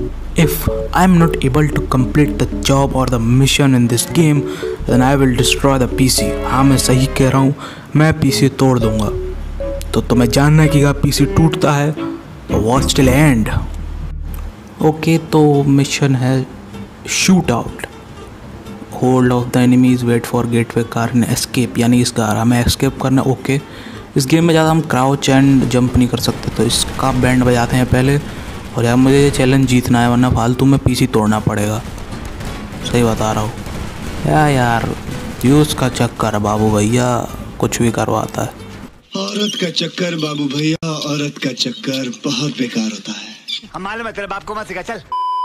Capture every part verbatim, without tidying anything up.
If I am not able to complete the job or the mission in this game, then I will destroy the P C. हाँ मैं सही कह रहा हूँ, मैं PC तोड़ दूँगा। तो तुम्हें जानना है कि अगर पीसी टूटता है तो वॉच टिल एंड। ओके, तो मिशन है shoot out. Hold off the enemies, wait for getaway car and escape, यानी इस कार हमें एस्केप करना। ओके, इस गेम में ज़्यादा हम क्राउच एंड जंप नहीं कर सकते, तो इसका बैंड बजाते हैं पहले। और यार मुझे ये चैलेंज जीतना है, वरना फालतू में पीसी तोड़ना पड़ेगा। सही बता रहा हूँ या यार, यूज़ का चक्कर बाबू भैया कुछ भी करवाता है। औरत का चक्कर बाबू भैया, औरत का चक्कर बहुत बेकार होता है। हम मालूम है तेरे बाप को मत सिखा, चल।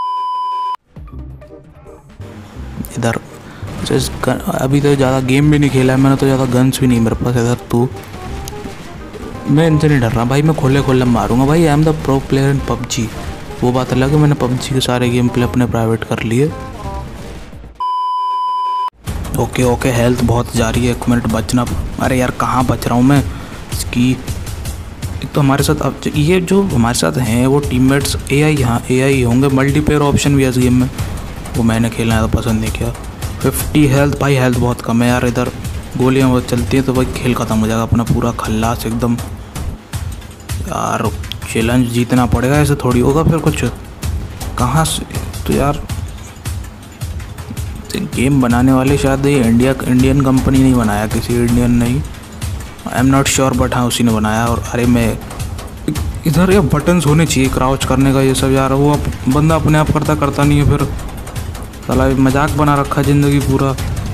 इधर अभी तो ज़्यादा गेम भी नहीं खेला है मैंने, तो ज़्यादा गन्स भी नहीं मेरे पास। इधर तू, मैं इनसे नहीं डर रहा भाई, मैं खोले खोले मारूंगा भाई। I am the pro player in PUBG. वो बात अलग है, मैंने पबजी के सारे गेम प्ले अपने प्राइवेट कर लिए। ओके ओके, हेल्थ बहुत जा रही है, एक मिनट बचना। अरे यार कहाँ बच रहा हूँ मैं इसकी। एक तो हमारे साथ अब ये जो हमारे साथ हैं वो टीममेट्स ए आई, यहाँ ए आई होंगे। मल्टीप्लेयर ऑप्शन भी है इस गेम में, वो मैंने खेलना है तो पसंद नहीं किया। फिफ्टी हेल्थ भाई, हेल्थ बहुत कम है यार। इधर गोलियाँ बहुत चलती हैं तो भाई खेल ख़त्म हो जाएगा अपना पूरा खल्लास एकदम। यार चैलेंज जीतना पड़ेगा, ऐसे थोड़ी होगा फिर कुछ। कहाँ से तो यार, गेम बनाने वाले शायद ये इंडिया इंडियन कंपनी नहीं बनाया, किसी इंडियन नहीं, I am not sure, but हाँ उसी ने बनाया। और अरे मैं इधर ये बटन्स होने चाहिए क्राउच करने का, ये सब यार वो अब बंदा अपने आप करता करता नहीं है, फिर साला मजाक बना रखा ज़िंदगी पूरा।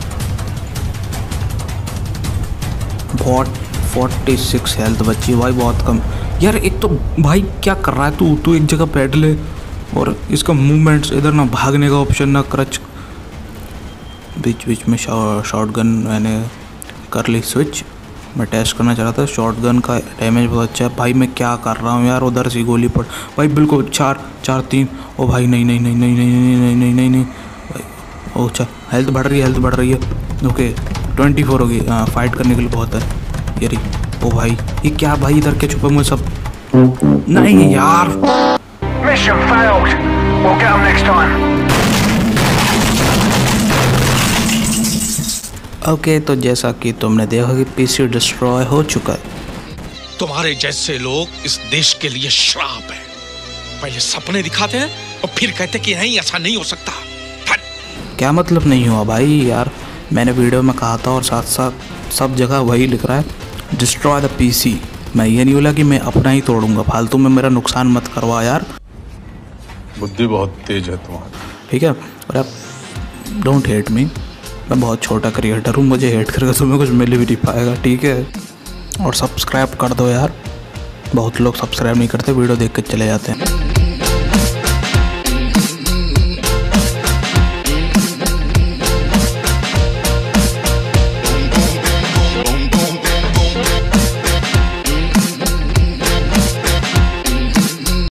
बहुत फोर्टी सिक्स हेल्थ बची भाई, बहुत कम यार। एक तो भाई क्या कर रहा है तू तू एक जगह बैठ ले, और इसका मूवमेंट्स इधर ना भागने का ऑप्शन ना क्रच। बीच बीच में शॉटगन मैंने कर ली स्विच, मैं टेस्ट करना चाह रहा था। शॉटगन का डैमेज बहुत अच्छा है भाई। मैं क्या कर रहा हूँ यार, उधर से गोली पड़ भाई, बिल्कुल चार चार तीन। ओ भाई नहीं नहीं नहीं नहीं नहीं नहीं नहीं नहीं नहीं नहीं भाई। ओ अच्छा, हेल्थ बढ़ रही है, हेल्थ बढ़ रही है। ओके ट्वेंटी फोर होगी, फाइट करने के लिए बहुत है यार। ओ भाई ये क्या भाई, इधर के छुपे मुझे सब। नहीं यार, mission failed, will get them next time. Okay, तो जैसा कि तुमने देखा कि पीसी डिस्ट्रॉय हो चुका है। तुम्हारे जैसे लोग इस देश के लिए श्राप है। पहले सपने दिखाते हैं और फिर कहते कि नहीं ऐसा नहीं हो सकता। क्या मतलब नहीं हुआ भाई यार, मैंने वीडियो में कहा था और साथ साथ सब जगह वही लिख रहा है, डिस्ट्रॉय द पीसी। मैं ये नहीं बोला कि मैं अपना ही तोड़ूंगा, फालतू में मेरा नुकसान मत करवा यार। बुद्धि बहुत तेज है तुम्हारी, ठीक है। और आप डोंट हेट मी, मैं बहुत छोटा क्रिएटर हूँ, मुझे हेट करके तुम्हें कुछ मिल भी नहीं पाएगा, ठीक है। और सब्सक्राइब कर दो यार, बहुत लोग सब्सक्राइब नहीं करते, वीडियो देख के चले जाते हैं।